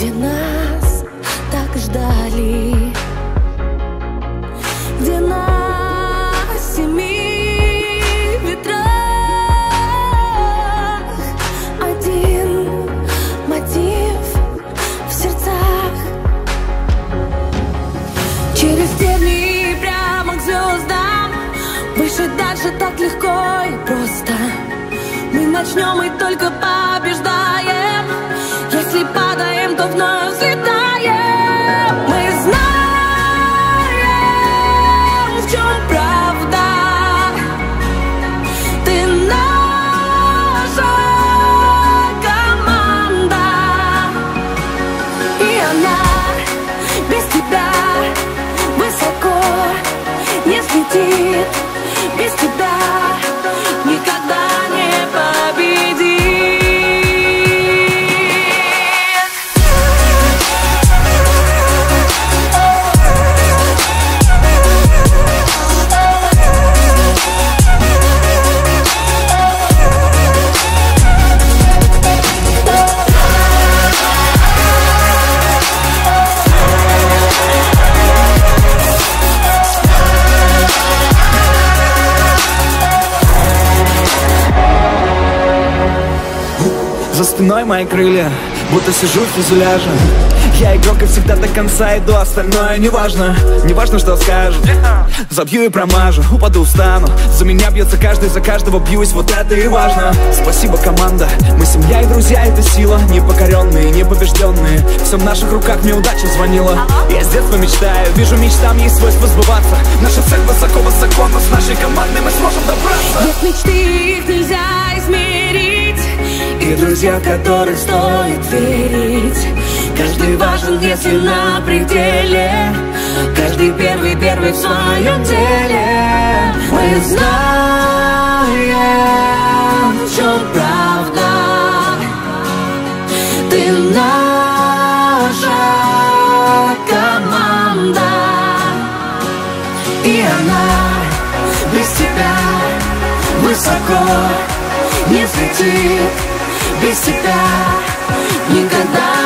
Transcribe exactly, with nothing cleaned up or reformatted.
где нас так ждали, где на семи ветрах один мотив в сердцах. Через тернии прямо к звездам, выше, дальше, так легко и просто. Мы начнем и только побеждаем. Если падаем, то вновь взлетаем. Мы знаем, в чем правда. Ты наша команда, и она без тебя высоко не взлетит. Без тебя никогда не победит. За спиной мои крылья, будто сижу в фюзеляже. Я игрок и всегда до конца иду, остальное неважно. Неважно, что скажут, забью и промажу, упаду, встану. За меня бьется каждый, за каждого бьюсь, вот это и важно. Спасибо, команда, мы семья и друзья, это сила. Непокоренные, непобежденные, все в наших руках, мне удача звонила. Я с детства мечтаю, вижу, мечтам есть свойство сбываться. Наша цель высоко-высоко, но с нашей командой мы сможем добраться. Нет мечты, их нельзя измерить, и друзья, в которых стоит верить. Каждый важен, если на пределе, каждый первый, первый в своем деле. Мы знаем, в чем правда. Ты наша команда, и она без тебя высоко не взлетит. Без тебя никогда